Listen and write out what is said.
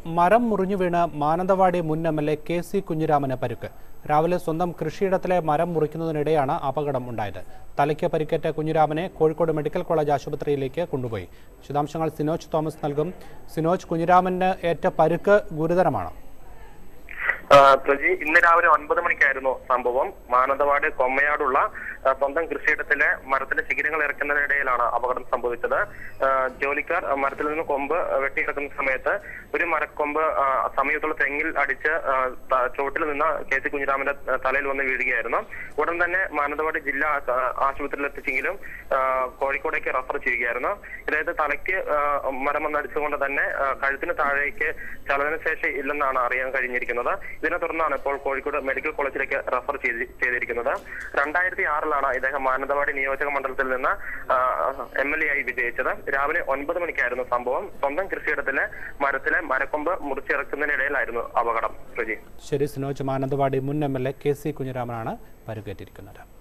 മരം മുറിഞ്ഞു വീണ് മാനന്തവാടി മുൻ എംഎൽഎ KC കുഞ്ഞിരാമന് പരുക്ക്. രാവിലെ സ്വന്തം കൃഷിയിടത്തിലെ മരം മുറിക്കുന്നതിനിടെയാണ് അപകടം ഉണ്ടായത്. തലയ്ക്ക് പരിക്കേറ്റ കുഞ്ഞിരാമനെ കോഴിക്കോട് മെഡിക്കൽ കോളേജ് ആശുപത്രിയിലേക്ക് കൊണ്ടുപോയി. വിശദാംശങ്ങൾ സിനോജ് തോമസ് നൽകും. സിനോജ്, കുഞ്ഞിരാമന് ഏറ്റ പരുക്ക് ഗുരുതരമാണ്. പ്രജി, ഇന്ന് രാവിലെ 9 മണിക്കായിരുന്നു സംഭവം. മാനന്തവാടി കൊമ്മയാടുള്ള സ്വന്തം കൃഷിയിടത്തിലെ മരത്തിന്റെ ശിഖരങ്ങൾ ഇറക്കുന്നതിനിടയിലാണ് അപകടം സംഭവിച്ചത്. ജോലിക്കാർ മരത്തിൽ നിന്ന് കൊമ്പ് വെട്ടിയിറക്കുന്ന സമയത്ത് ഒരു മരക്കൊമ്പ് സമീപത്തുള്ള തെങ്ങിൽ അടിച്ച് ചോട്ടിൽ നിന്ന് KC കുഞ്ഞിരാമന്റെ തലയിൽ വന്ന് വീഴുകയായിരുന്നു. ഉടൻ തന്നെ മാനന്തവാടി ജില്ലാ ആശുപത്രിയിൽ എത്തിച്ചെങ്കിലും കോഴിക്കോടേക്ക് റഫർ ചെയ്യുകയായിരുന്നു. ഇതായത് തലയ്ക്ക് മരം വന്നടിച്ചുകൊണ്ട് തന്നെ കഴുത്തിന് താഴേക്ക് ചലനശേഷി ഇല്ലെന്നാണ് അറിയാൻ കഴിഞ്ഞിരിക്കുന്നത്. ഇതിനെ തുടർന്നാണ് ഇപ്പോൾ കോഴിക്കോട് മെഡിക്കൽ കോളേജിലേക്ക് റഫർ ചെയ്തിരിക്കുന്നത്. 2006-ലാണ് ഇദ്ദേഹം മാനന്തവാടി നിയോജക മണ്ഡലത്തിൽ നിന്ന് MLA ആയി വിജയിച്ചത്. രാവിലെ 9 മണിക്കായിരുന്നു സംഭവം. സ്വന്തം കൃഷിയിടത്തിലെ മരത്തിലെ മരക്കൊമ്പ് മുറിച്ചിറക്കുന്നതിനിടയിലായിരുന്നു അപകടം. ശരി സിനോജ്, മാനന്തവാടി മുൻ MLA KC കുഞ്ഞിരാമനാണ് പരുക്കേറ്റിരിക്കുന്നത്.